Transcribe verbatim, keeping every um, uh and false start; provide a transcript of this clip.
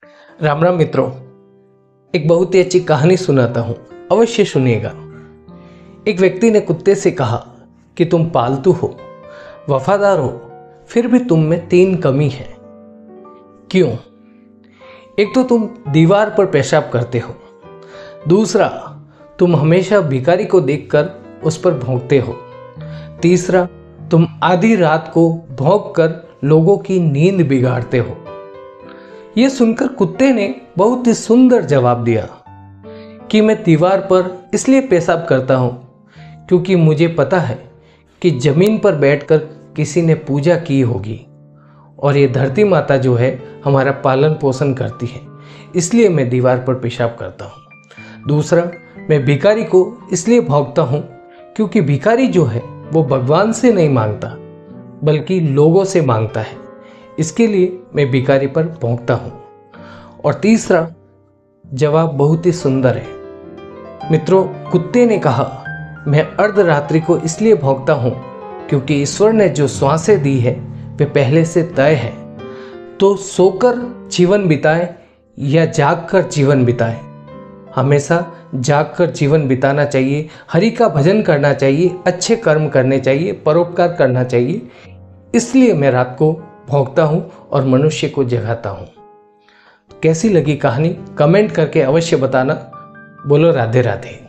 राम राम मित्रों, एक बहुत ही अच्छी कहानी सुनाता हूँ, अवश्य सुनिएगा। एक व्यक्ति ने कुत्ते से कहा कि तुम पालतू हो, वफादार हो, फिर भी तुम में तीन कमी है। क्यों? एक तो तुम दीवार पर पेशाब करते हो, दूसरा तुम हमेशा भिखारी को देखकर उस पर भौंकते हो, तीसरा तुम आधी रात को भौंककर लोगों की नींद बिगाड़ते हो। यह सुनकर कुत्ते ने बहुत ही सुंदर जवाब दिया कि मैं दीवार पर इसलिए पेशाब करता हूँ क्योंकि मुझे पता है कि जमीन पर बैठकर किसी ने पूजा की होगी और ये धरती माता जो है हमारा पालन पोषण करती है, इसलिए मैं दीवार पर पेशाब करता हूँ। दूसरा, मैं भिखारी को इसलिए भौंकता हूँ क्योंकि भिखारी जो है वो भगवान से नहीं मांगता बल्कि लोगों से मांगता है, इसके लिए मैं भिखारी पर भौंकता हूँ। और तीसरा जवाब बहुत ही सुंदर है। मित्रों, कुत्ते ने कहा, मैं अर्धरात्रि को इसलिए भौंकता हूँ क्योंकि ईश्वर ने जो श्वासें दी है वे पहले से तय है, तो सोकर जीवन बिताए या जागकर जीवन बिताए, हमेशा जागकर जीवन बिताना चाहिए, हरि का भजन करना चाहिए, अच्छे कर्म करने चाहिए, परोपकार करना चाहिए। इसलिए मैं रात को भौंकता हूँ और मनुष्य को जगाता हूँ। कैसी लगी कहानी कमेंट करके अवश्य बताना। बोलो राधे राधे।